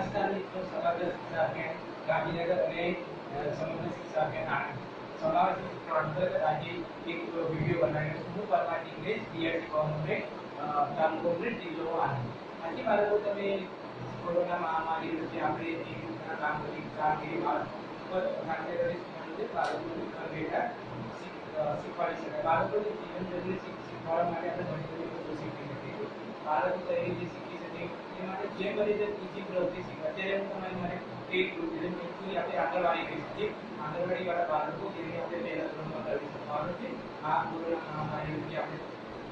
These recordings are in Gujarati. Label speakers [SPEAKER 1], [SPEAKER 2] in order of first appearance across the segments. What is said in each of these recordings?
[SPEAKER 1] નમસ્કાર મિત્રો, સમગ્ર શિક્ષા અભિયાન ગાંધીનગર અને સમગ્ર શિક્ષા અભિયાન આણંદ સમાવેશ અંતર્ગત આજે એક વિડીયો બનાવ્યો છે. હું પરમાર ઇંગ્લિશ બીએડ કોમ્યુનિકેટ તાલુકો જિલ્લો આણંદ. આજે બાળકો તમે કોરોના મહામારી વચ્ચે આપણે જે રીતના કામગીરી પર ખાતે કરી બાળકોને ઘર બેઠા શીખવાડી શકાય. બાળકોને જીવન જરૂરી શીખવાડવા માટે આપણે ઘણી બધી વસ્તુ શીખવી નથી. બાળકો કઈ રીતે શીખી શકે એ માટે જે બની રીતે બીજી પ્રવૃત્તિ શીખવા. અત્યારે હું તમારી માટે એક આપણે આંગણવાડી કહી શકીએ. આંગણવાડી વાળા બાળકો જેને આપણે પહેલા ધોરણમાં કરી શીખવાનું છે. આ કોરોના મહામારી આપણે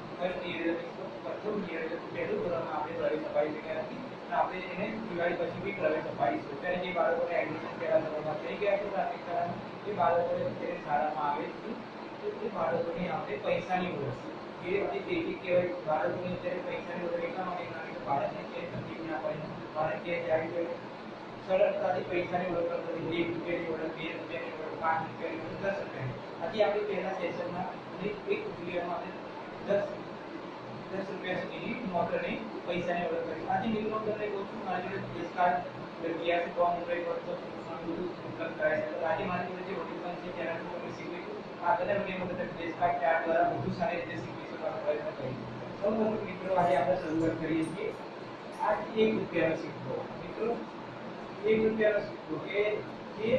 [SPEAKER 1] પ્રથમ પહેલું ધોરણમાં આપણે પ્રવેશ અપાઈ શક્યા નથી. આપણે એને દિવાળી પછી બી પ્રવેશ અપાઈશું. ત્યારે જે બાળકોને એડમિશન પહેલા ધોરણમાં થઈ ગયા છે પ્રાથમિક શાળામાં, એ બાળકોને અત્યારે શાળામાં આવે છે. તો એ બાળકોને આપણે પૈસાની ઓળખ એ તેથી કહેવાય. બાળકોને અત્યારે પૈસાની ઓળખ એટલા માટે કારણ કે બાળકને કે તકલીફ ના પડે. કારણ કે જ્યારે સરળતાથી પૈસાની ઓળખ કરતો ₹1 ની ઓળખ, ₹2 ની ઓળખ, ₹5 ની ઓળખ, ₹10 ની. આથી આપણે પહેલા સેશનમાં એક વિડીયોમાં આપણે 10 રૂપિયા સુધીની નોટોની પૈસાની ઓળખ કરી. આજે મિત્રો તમને કહું છું, મારી જોડે દેશ કાર્ડ જગ્યાથી ફોર્મ ઉપર બધું ઉપલબ્ધ કરાય છે. આજે મારી જોડે જે ઓડિશન છે તેના હું શીખવીશું. આગળના વિડીયોમાં તમને દેશ કાર્ડ ચાર્ટ દ્વારા વધુ સારી રીતે શીખવીશું અને પ્રયત્ન કરીશું. સૌપ્રથમ મિત્રો આજે આપણે શરૂઆત કરીએ છીએ. આ ₹1 નો સિક્કો. મિત્રો ₹1 નો સિક્કો કે જે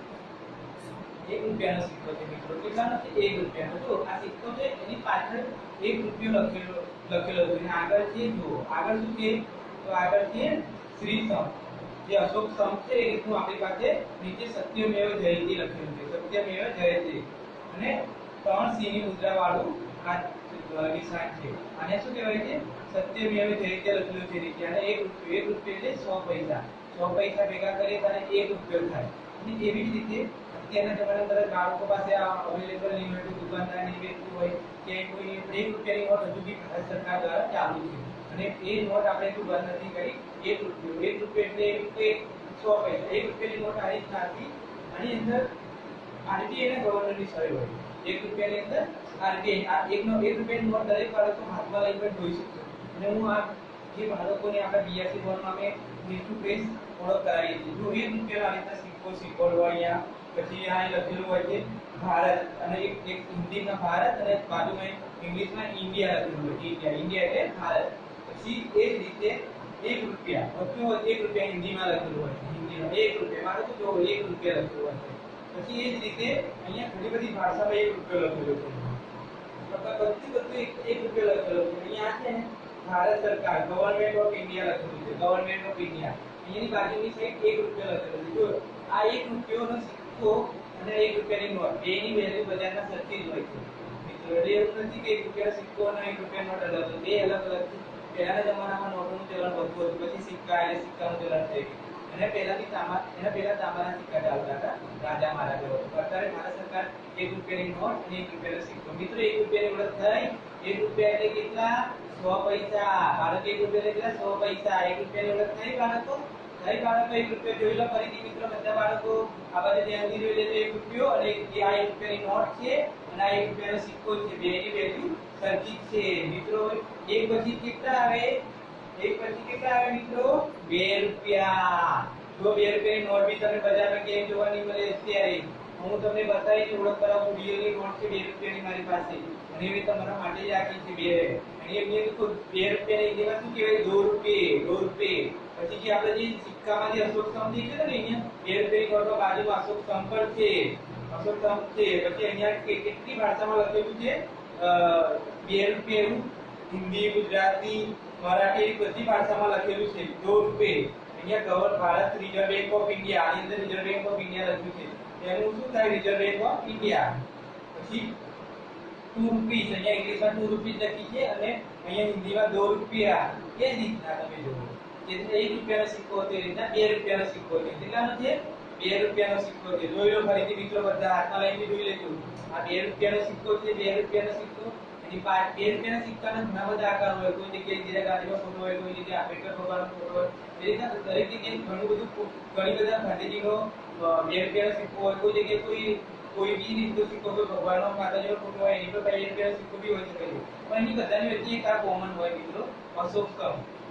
[SPEAKER 1] ₹1 નો સિક્કો છે. મિત્રો કેટલાનો છે? ₹1 નો. તો આ સિક્કો છે એની પાછળ ₹1 લખેલો છે અને આગળ છે જુઓ. આગળ શું છે? તો આગળ છે શ્રી સમ. જે અશોક સ્તંભ છે એ રીતનું આપણી પાસે નીચે સત્યમેવ જયતે લખેલું છે. સત્યમેવ જયતે અને 3 સિંહની મુદ્રા વાળું આ નિશાન છે. આને શું કહેવાય છે? સત્યમેવ જયતે લખેલું છે નીચે. અને ₹1 એટલે 100 પૈસા. 100 પૈસા ભેગા કરીએ તો ₹1 થાય. અને એવી જ રીતે અત્યારના જમાનામાં દરેક બાળકો પાસે આ અવેલેબલ નહીં હોય, દુકાનદાર નહીં વેચતું હોય કે કોઈ ₹1 ની નોટ હજુ બી ભારત સરકાર દ્વારા ચાલુ છે. અને એ નોટ આપણે શું બંધ નથી કરી. ₹1 એટલે 100 પૈસા. ₹1 ની નોટ આ રીતના હતી. આની અંદર આરબીઆઈ ના ગવર્નરની સહી હોય. ₹1 ની અંદર આરબીઆઈ આ ₹1 ની નોટ દરેક બાળકો હાથમાં લઈને જોઈ શકશે. અને હું આ જે બાળકોને આપણા બીઆરસી બોર્ડમાં અમે ફેસ ટુ ફેસ ઓળખ કરાવીએ છીએ. જો ₹1 આ રીતના સિક્કો શીખવાડો અહીંયા. પછી આ લખેલું હોય છે ભારત અને એક હિન્દીમાં ભારત અને બાજુમાં ઇંગ્લિશમાં ઇન્ડિયા લખેલું હોય છે. ઇન્ડિયા એટલે ભારત. પછી એ જ રીતે ₹1 બધું ₹1 હિન્દીમાં લખેલું હોય છે. હિન્દીમાં ₹1 મારે તો જો ₹1 લખેલું હોય છે. પછી એ જ રીતે અહીંયા ઘણી બધી ભાષામાં ₹1 લખેલું છે. બધું ₹1 લખેલું છે. અહીંયા છે ને ભારત સરકાર ગવર્નમેન્ટ ઓફ ઇન્ડિયા લખેલું છે. Government of India. અહીંયાની બાજુની સાઈડ ₹1 લખેલું છે. જો આ ₹1 નો સિક્કો અને ₹1 ની નોટ બેની વેલ્યુ બજારમાં સરખી જ હોય છે. મિત્રો એવું નથી કે ₹1 નો સિક્કો અને ₹1 નોટ અલગ છે. બે અલગ અલગ છે. પહેલાના જમાનામાં નોટોનું ચલણ વધુ હતું. પછી સિક્કા અને સિક્કાનું ચલણ થઈ ગયું. અને પહેલા તાંબાના સિક્કા ચાલતા હતા રાજા મહારાજાઓ. અત્યારે ભારત સરકાર ₹1 ની નોટ અને ₹1 નો સિક્કો. મિત્રો ₹1 ની ઓળખ થઈ. ₹1 એટલે કેટલા? 100 પૈસા. ભારત ₹1 એટલે કેટલા? 100 પૈસા. ₹1 ની ઓળખ થઈ બાળકો? થઈ બાળકો? ₹1 જોઈ લો ફરીથી મિત્રો બધા બાળકો આ બાજુ ધ્યાનથી જોઈ લેજો. ₹1 અને આ ₹1 ની નોટ છે અને આ ₹1 નો સિક્કો છે. બેની વેલ્યુ સરખી છે. મિત્રો એક પછી કેટલા આવે? એક પછી કેટલા આવે મિત્રો? ₹2. જો ₹2 ની નોટ બી તમને બજારમાં ક્યાંય જોવા નહીં મળે અત્યારે. હું તમને બતાવી ઓળખ કરાવું. રિયલી નોટ છે ₹2 ની મારી પાસે અને એ તમારા માટે જ રાખી છે. અને એ મેં તો ₹2 ની જેમાં શું કહેવાય? ₹2. પછી જે આપણે જે સિક્કામાં જે અશોક સ્તંભ દેખે છે ને અહીંયા ₹2 ની નોટમાં બાજુમાં અશોક સ્તંભ પર છે. અશોક સ્તંભ છે. પછી અહીંયા કેટલી ભાષામાં લખેલું છે? ₹2 એવું હિન્દી, ગુજરાતી, મરાઠી બધી ભાષામાં લખેલું છે. ₹2. અહીંયા Bharat reserve bank of India. આની અંદર રિઝર્વ બેંક ઓફ ઇન્ડિયા લખ્યું છે. એનું શું થાય? Reserve bank of India. પછી ₹2 અહીંયા ઇંગ્લિશમાં ₹2 લખી છે અને અહીંયા હિન્દીમાં ₹2. એ જ રીતના તમે જુઓ. ₹1 નો સિક્કો હતો એ રીતના ₹2 નો સિક્કો છે. કેટલાનો છે? ₹2 નો સિક્કો છે. જોઈ લો ફરીથી મિત્રો બધા હાથમાં લઈને જોઈ લેજો. આ ₹2 નો સિક્કો છે. ₹2 નો સિક્કો. એની ₹2 ના સિક્કાના ઘણા બધા આકાર હોય. કોઈ જગ્યાએ ઇન્દિરા ગાંધીનો ફોટો હોય, કોઈ જગ્યાએ આંબેડકર ભગવાનનો ફોટો હોય. એ રીતના દરેક જગ્યાએ ઘણી બધા ગાંધીજીનો ₹2 નો સિક્કો હોય. કોઈ જગ્યાએ કોઈ બી રીતનો સિક્કો, કોઈ ભગવાનનો માતાજીનો ફોટો હોય એની પર ₹2 નો સિક્કો બી હોય શકે છે. પણ એની બધાની વચ્ચે એક આ કોમન હોય મિત્રો, અશોક સ્તંભ.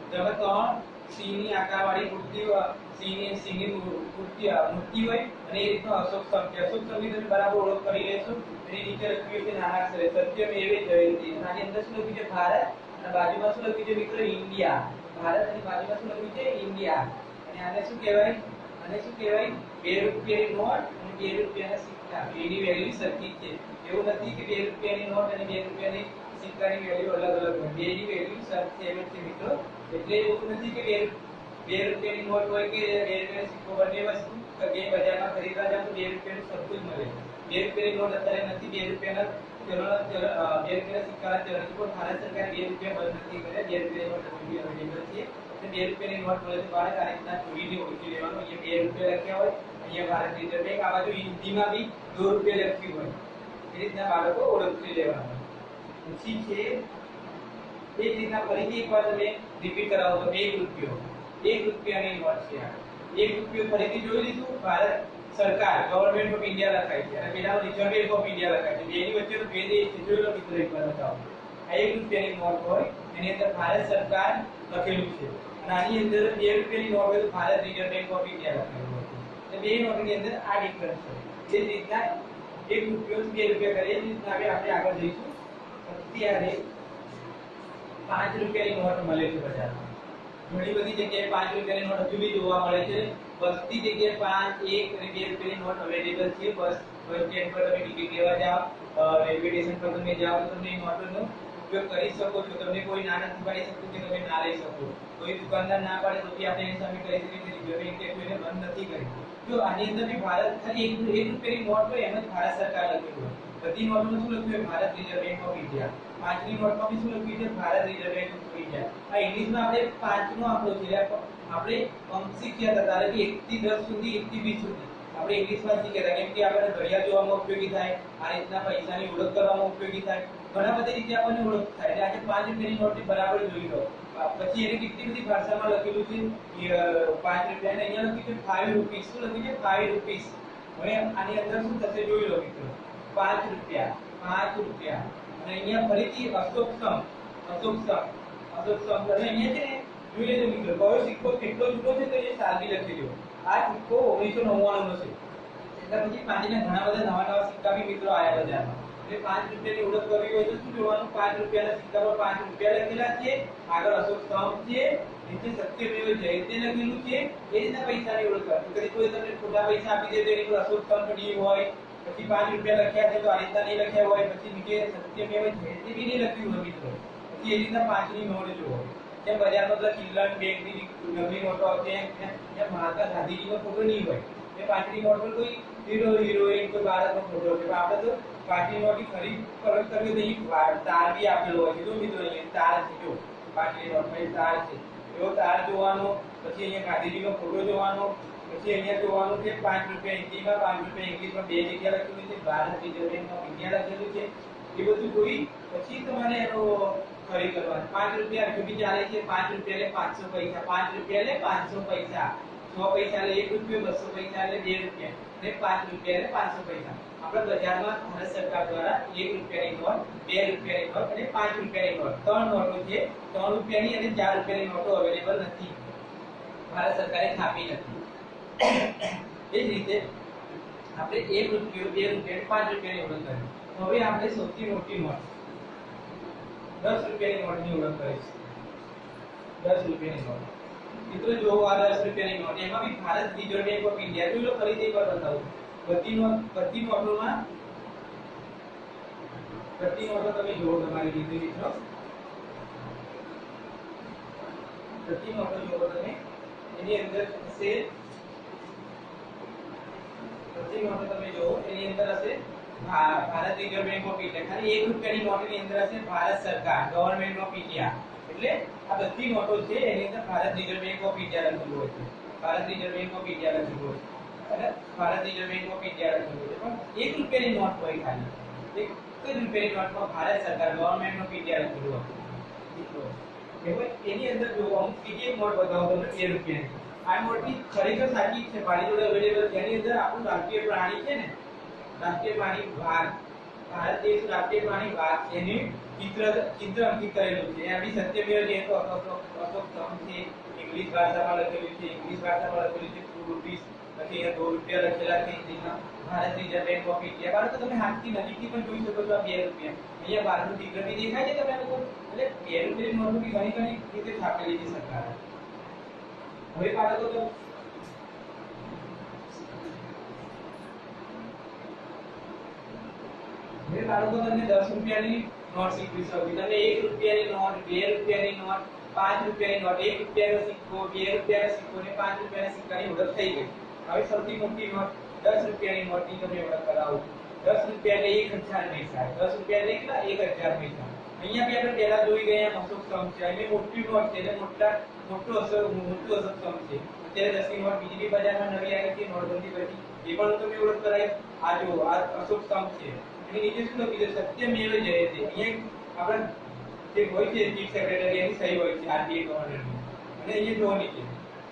[SPEAKER 1] જેમાં ત્રણ સિંહની આકારવાળી મૂર્તિ સિંહની મૂર્તિ હોય અને એ રીતનો અશોક સ્તંભ છે. અશોક સ્તંભની તમે બરાબર ઓળખ કરી લેશો. એની નીચે લખ્યું છે નાના અક્ષરે સત્યમેવ જયતે. આની અંદર શું લખ્યું છે? ભારત, અને બાજુમાં શું લખ્યું છે મિત્રો? ઇન્ડિયા. ભારત અને બાજુમાં શું લખ્યું છે? ઇન્ડિયા. અને આને શું કહેવાય? આને શું કહેવાય? 2 રૂપિયાની નોટ અને 2 રૂપિયાના સિક્કા. બેની વેલ્યુ સરખી છે. એવું નથી કે 2 રૂપિયાની નોટ અને 2 રૂપિયાની સિક્કાની વેલ્યુ અલગ અલગ હોય. બેની વેલ્યુ સરખી છે મિત્રો. એટલે એવું નથી કે 2 રૂપિયાની નોટ હોય કે 2 રૂપિયાનો સિક્કો, બંને વસ્તુ કે બજારમાં ખરીદવા જાવ તો 2 રૂપિયાનું સરખું જ મળે. 2 રૂપિયાની નોટ અત્યારે નથી. 2 રૂપિયાના સિક્કાના ચલણ પણ ભારત સરકારે 2 રૂપિયા બંધ નથી કર્યા. 2 રૂપિયાની નોટ અવેલેબલ છે. 2 રૂપિયાની નોટ મળે તો બાળક આ રીતના જોઈને ઓળખી લેવાનું. અહીંયા 2 રૂપિયા લખ્યા હોય, અહીંયા ભારત રિઝર્વ બેંક, આ બાજુ હિન્દીમાં બી 2 રૂપિયા લખ્યું હોય. એ રીતના બાળકો ઓળખી લેવાનું. પછી છે એ જ રીતના ફરીથી એકવાર તમે રિપીટ કરાવો તો 1 રૂપિયો. 1 રૂપિયાની નોટ છે આ. 1 રૂપિયો ફરીથી જોઈ લીધું. ભારત સરકાર, ગવર્નમેન્ટ ઓફ ઇન્ડિયા લખાય છે અને પેલાનો રિઝર્વ બેંક ઓફ ઇન્ડિયા લખાય છે. બેની વચ્ચેનો ભેદ એ છે. જોઈ લો મિત્રો એકવાર બતાવો. આ 1 રૂપિયાની નોટ હોય, એની અંદર ભારત સરકાર લખેલું છે. અને આની અંદર 2 રૂપિયાની નોટ હોય તો Bharat reserve bank of India લખેલું હોય છે. એટલે બે નોટની અંદર આ ડિફરન્સ છે. એ જ રીતના 1 રૂપિયો 2 રૂપિયા કરીએ. એ જ રીતના આપણે આગળ જઈશું. અત્યારે 5 રૂપિયાની નોટ મળે છે બજારમાં. ઘણી બધી જગ્યાએ 5 રૂપિયાની નોટ હજુ બી જોવા મળે છે. બધી જગ્યાએ 5, 1 અને 2 રૂપિયાની નોટ અવેલેબલ છે. બસ સ્ટેન્ડ પર તમે ટિકિટ લેવા જાઓ, રેલવે સ્ટેશન પર તમે જાઓ તો તમને એ નોટોનો ઉપયોગ કરી શકો છો. તમને કોઈ ના નથી પાડી શકતું કે તમે ના લઈ શકો. કોઈ દુકાનદાર ના પાડે તો બી આપણે એની સામે કહી શકીએ કે રિઝર્વ બેંકે કોઈને બંધ નથી કરી. જો આની અંદર બી ભારત ખાલી 1 રૂપિયાની નોટ હોય એમ જ ભારત સરકાર લખેલું હોય. બધી નોટમાં શું લખ્યું હોય? Bharat reserve bank of India. 5ની નોટમાં બી શું લખ્યું છે? Bharat reserve bank of India. આ ઇંગ્લિશમાં આપણે 5નો આંકડો છે. આપણે અંક શીખ્યા હતા ત્યારે કે 1 થી 10 સુધી, 1 થી 20 સુધી આપણે ઇંગ્લિશમાં શીખ્યા હતા. કેમ કે આપણે ઘડિયાળ જોવામાં ઉપયોગી થાય, આ રીતના પૈસાની ઓળખ કરવામાં ઉપયોગી થાય, ઘણા બધી રીતે આપણને ઓળખ થાય. એટલે આજે 5 રૂપિયાની નોટની બરાબર જોઈ લો. પછી એને કેટલી બધી ભાષામાં લખેલું છે 5 રૂપિયા, અને અહીંયા લખ્યું છે 5 રૂપીસ. શું લખ્યું છે? 5 રૂપીસ. હવે આની અંદર શું થશે જોઈ લો મિત્રો. 5 રૂપિયા, 5 રૂપિયા. અને અહીંયા ફરીથી અશોક સ્તંભ, અશોક સ્તંભ, અશોક સ્તંભ. અને અહીંયા છે ને જોઈ લેજો મિત્રો, કયો સિક્કો કેટલો જૂનો છે તો એ સાલની લખી દો. આ સિક્કો 1999 નો છે. એટલે પછી 5ના ઘણા બધા નવા નવા સિક્કા બી મિત્રો આયા બજારમાં. એટલે 5 રૂપિયાની ઓળખ કરવી હોય તો શું જોવાનું? 5 રૂપિયાના સિક્કા પર 5 રૂપિયા લખેલા છે, આગળ અશોક સ્તંભ છે, નીચે સત્યમેવ જયતે લખેલું છે. એ રીતના પૈસાની ઓળખ કરવી. કદી કોઈ તમને ખોટા પૈસા આપી દે તો એની પર અશોક સ્તંભ ડી હોય, પછી 5 રૂપિયા લખ્યા છે તો આ રીતના નહીં લખ્યા હોય, પછી નીચે સત્યમેવ જયતે બી નહીં લખ્યું હોય મિત્રો. પછી એ રીતના 5ની નોટ જુઓ. જેમ બજારમાં બધા ચિલ્લર બેંકની નકલી નોટો આવતી એમ મહાત્મા ગાંધીજીનો ફોટો નહીં હોય. એ 5ની નોટ પર કોઈ હીરો હિરોઈન કોઈ બાળકનો ફોટો છે. આપણે તો 5ની નોટની ખરી પરખ કરવી તો અહીં તાર બી આપેલો હોય છે. જો મિત્રો અહીંયા તાર છે. જો 5ની નોટમાં તાર છે. એવો તાર જોવાનો. પછી અહીંયા ગાંધીજીનો ફોટો જોવાનો. પછી અહીંયા જોવાનું છે 5 રૂપિયા હિન્દીમાં, 5 રૂપિયા ઇંગ્લિશમાં, બે જગ્યા લખેલું છે. Bharat reserve bank of India લખેલું છે. એ બધું જોઈ પછી તમારે એનો ખરી કરવાનું. 5 રૂપિયા હજુ બી ચાલે છે. 5 રૂપિયા એટલે 500 પૈસા. 5 રૂપિયા એટલે 500 પૈસા. 100 પૈસા એટલે 1 રૂપિયો, 200 પૈસા એટલે 2 રૂપિયા, અને 5 રૂપિયા એટલે 500 પૈસા. આપણે બજારમાં ભારત સરકાર દ્વારા 1 રૂપિયાની નોટ, 2 રૂપિયાની નોટ અને 5 રૂપિયાની નોટ, 3 નોટો છે. 3 રૂપિયાની અને 4 રૂપિયાની નોટો અવેલેબલ નથી. ભારત સરકારે છાપી નથી. એ જ રીતે આપણે 1 રૂપિયો, 2 રૂપિયા, 5 રૂપિયાની ઓળખ કરી. હવે આપણે સૌથી મોટી નોટ 10 રૂપિયાની નોટની ઓળખ કરીશું. 10 રૂપિયાની નોટ મિત્રો જો આ 10 રૂપિયાની નોટ, એમાં બી Bharat reserve bank of India. જોઈ લો ફરીથી એકવાર બતાવું. બધી નોટોમાં બધી નોટો તમે જુઓ તમારી રીતે મિત્રો. બધી નોટો જુઓ તમે. એની અંદર હશે બધી નોટો તમે જુઓ એની અંદર હશે Bharat reserve bank of India. ખાલી 1 રૂપિયાની નોટની અંદર હશે ભારત સરકાર, ગવર્નમેન્ટ ઓફ ઇન્ડિયા. એટલે આ બધી નોટો છે એની અંદર Bharat reserve bank of India લખેલું હોય છે. Bharat reserve bank of India લખેલું હોય છે. અને Bharat reserve bank of India લખેલું હોય છે. પણ 1 રૂપિયાની નોટ હોય ખાલી. 1 રૂપિયાની નોટમાં ભારત સરકાર, ગવર્નમેન્ટ ઓફ ઇન્ડિયા લખેલું હોય. એની અંદર જો અમુક બીજી એક નોટ બતાવો તમને 2 રૂપિયાની. આ નોટની ખરેખર સાચી છે, મારી જોડે અવેલેબલ છે. એની અંદર આપણું રાષ્ટ્રીય પ્રાણી છે ને, રાષ્ટ્રીય પ્રાણી વાઘ. ભારત દેશ રાષ્ટ્રીય પ્રાણી વાઘ છે. એની ચિત્ર અંકિત કરેલું છે અહીંયા બી સત્યમેવ જયતે અશોક સ્તંભ છે ઇંગ્લિશ ભાષામાં લખેલું છે ઇંગ્લિશ ભાષામાં લખેલું છે 2 રૂપીસ પછી અહીંયા 2 રૂપિયા લખેલા છે હિન્દીમાં Bharat reserve bank of India બાળકો તમે હાથથી નજીકથી પણ જોઈ શકો છો આ 2 રૂપિયા અહીંયા બહારનું ચિત્ર બી દેખાય છે તમને લોકો એટલે 2 રૂપિયાની નોટ બી ઘણી રીતે છાપેલી છે સરકારે હવે બાળકો તો હવે બાળકો તમને 10 રૂપિયાની નોટ શીખવી શકું તમને 1 રૂપિયાની નોટ 2 રૂપિયાની નોટ 5 રૂપિયાની નોટ 1 રૂપિયાનો સિક્કો 2 રૂપિયાનો સિક્કો ને 5 રૂપિયાના સિક્કાની ઓળખ થઈ ગઈ હવે સૌથી મોટી નોટ 10 રૂપિયાની નોટની તમને ઓળખ કરાવું 10 રૂપિયા એટલે 1000 પૈસા 10 રૂપિયા એટલે કેટલા 1000 પૈસા અહીંયા બી આપણે પહેલા જોઈ ગયા અશોક સ્તંભ છે અહીં મોટી નોટ છે એટલે મોટું અશોક સ્તંભ છે અત્યારે 10 ની નોટ બીજી બી બજારમાં નવી આવી છે નોટબંધી પછી એ પણ તમને ઓળખ કરાય આ જો આ અશોક સ્તંભ છે એની નીચે શું લખ્યું છે સત્યમેવ જયતે અહીંયા આપણે જે હોય છે ચીફ સેક્રેટરી એની સહી હોય છે આરબીઆઈ ગવર્નરની અને અહીંયા જો નીચે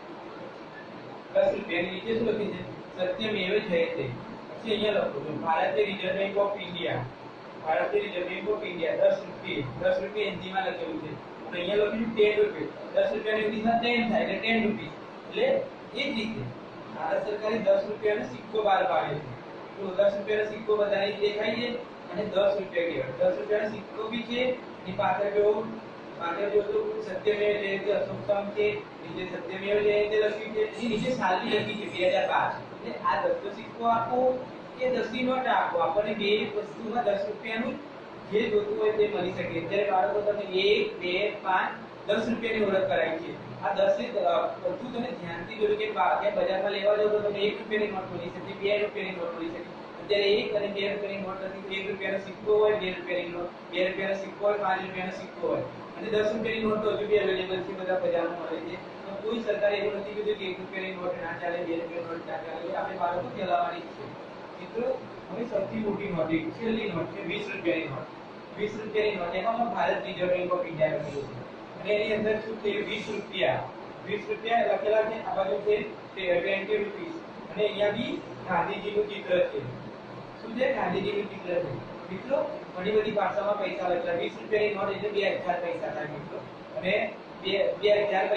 [SPEAKER 1] 10 રૂપિયાની નીચે શું લખ્યું છે સત્યમેવ જયતે પછી અહીંયા લખો છો Bharatiya reserve bank of India Bharatiya reserve bank of India 10 રૂપિયા હિન્દીમાં લખેલું છે અને અહીંયા લખ્યું 10 રૂપિયા 10 રૂપિયાની ઇંગ્લિશમાં 10 થાય એટલે 10 રૂપીસ એટલે એ જ રીતે ભારત સરકારે 10 રૂપિયાનો સિક્કો બહાર પાડ્યો છે તો 10 રૂપિયાનો સિક્કો બધાને દેખાય છે અને 10 રૂપિયા કહેવાય 10 રૂપિયાનો સિક્કો બી છે એની પાછળ જો તો સત્યમેવ જયતે અશોક સ્તંભ છે નીચે સત્યમેવ જયતે લખ્યું છે એની નીચે સાલ બી લખી છે 2005 એટલે આ 10 નો સિક્કો આપો કે 10 ની નોટ આપો આપણને બે વસ્તુમાં 10 રૂપિયાનું જે જોતું હોય તે મળી શકે જ્યારે બાળકો તમે 1 2 5 10 રૂપિયાની ઓળખ કરાવી છે આ 10 બધું તમે ધ્યાનથી જોજો કે બજારમાં લેવા જાવ તો તમે 1 રૂપિયાની નોટ મળી શકે 2 રૂપિયાની નોટ મળી શકે અત્યારે 1 અને 2 રૂપિયાની નોટ નથી 1 રૂપિયાનો સિક્કો હોય 2 રૂપિયાની નોટ 2 રૂપિયાનો સિક્કો હોય 5 રૂપિયાનો સિક્કો હોય અને 10 રૂપિયાની નોટ તો હજુ બી અવેલેબલ છે બધા બજારમાં મળે છે તો કોઈ સરકારે એવું નથી કીધું કે 1 રૂપિયાની નોટ ના ચાલે 2 રૂપિયાની નોટ ના ચાલે આપણે બાળકો ચલાવવાની છે મિત્રો હવે સૌથી મોટી નોટ એક છેલ્લી નોટ છે 20 રૂપિયાની નોટ 20 રૂપિયાની નોટ એમાં Bharat reserve bank of India લખેલું છે અને એની અંદર શું છે 20 રૂપિયા લખેલા છે આ બાજુ છે 20 રૂપીસ અને અહીંયા બી ગાંધીજીનું ચિત્ર છે શું છે ગાંધીજીનું ચિત્ર છે મિત્રો ઘણી બધી ભાષામાં પૈસા લખેલા 20 રૂપિયાની નોટ એટલે 2000 પૈસા થાય મિત્રો અને 2000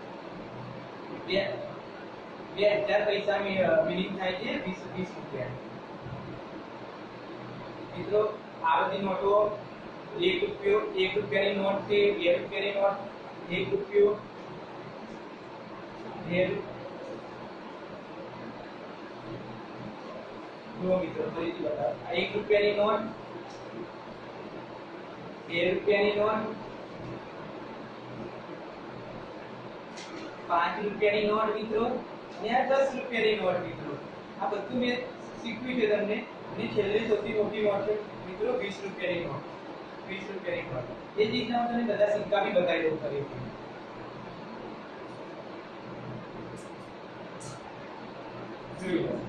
[SPEAKER 1] પૈસા મિનિંગ થાય છે 20 રૂપિયા મિત્રો આ બધી નોટો 1 રૂપિયાની નોટ છે 2 રૂપિયાની નોટ 1 રૂપિયો 2 જો મિત્રો ફરીથી બતાવો આ 1 રૂપિયાની નોટ 2 રૂપિયાની નોટ 5 રૂપિયાની નોટ મિત્રો અને આ 10 રૂપિયાની નોટ મિત્રો આ બધું મેં શીખવ્યું છે તમને અને છેલ્લે સૌથી મોટી નોટ છે મિત્રો 20 રૂપિયાની નોટ 20 રૂપિયાની નોટ એ જ રીતના હું તમને બધા સિક્કા બી બતાવી દઉં ફરીથી જોઈ લો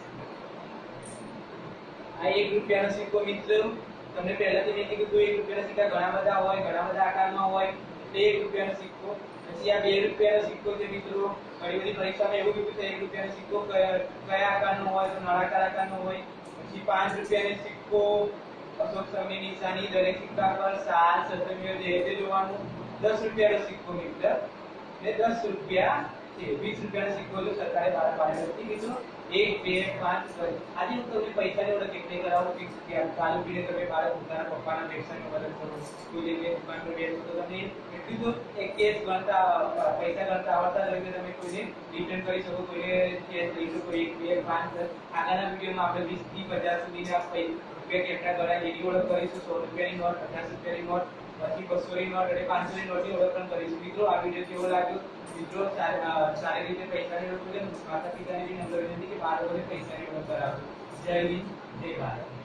[SPEAKER 1] આ 1 રૂપિયાનો સિક્કો મિત્રો તમને પહેલાથી મેં કીધું 1 રૂપિયાના સિક્કા ઘણા બધા આકારમાં હોય એટલે 1 રૂપિયાનો સિક્કો પછી આ 2 રૂપિયાનો સિક્કો છે મિત્રો ઘણી બધી પરીક્ષામાં એવું કીધું છે 1 રૂપિયાનો સિક્કો કયા આકારનો હોય તો નળાકાર આકારનો હોય પછી 5 રૂપિયાનો સિક્કો અશોક સ્તંભની નિશાની દરેક સિક્કા પર સાલ સત્યમેવ જયતે જોવાનું 10 રૂપિયાનો સિક્કો મિત્ર ને 10 રૂપિયા છે 20 રૂપિયાનો સિક્કો જો સરકારે બહાર પાડ્યો નથી મિત્રો 1 2 5 આજે હું તમને પૈસાની ઓળખ એટલે કરાવું ફિક્સ કે ચાલુ પીને તમે બાળક પોતાના પપ્પાના પૈસાની મદદ કરો કોઈ જગ્યાએ દુકાન પર બેસો તો તમે એટલું તો એક કેસ ગણતા પૈસા ગણતા આવડતા હોય કે તમે કોઈને રિટર્ન કરી શકો કોઈને કેસ લઈ શકો 1 2 5 આગળના વિડીયોમાં આપણે 20 થી 50 સુધીના રૂપિયા કેટલા ગણાય એની ઓળખ કરીશું 100 રૂપિયાની નોટ 50 રૂપિયાની નોટ પછી 200 ની નોટ અને 500 ની નોટની ઓળખ પણ કરીશું મિત્રો આ વિડીયો કેવો લાગ્યો મિત્રો સારી રીતે પૈસાની ઓળખ કરે માતા પિતાની બી નમ્ર વિનંતી કે બાળકોને પૈસાની ઓળખ કરાવજો જય હિન્દ જય ભારત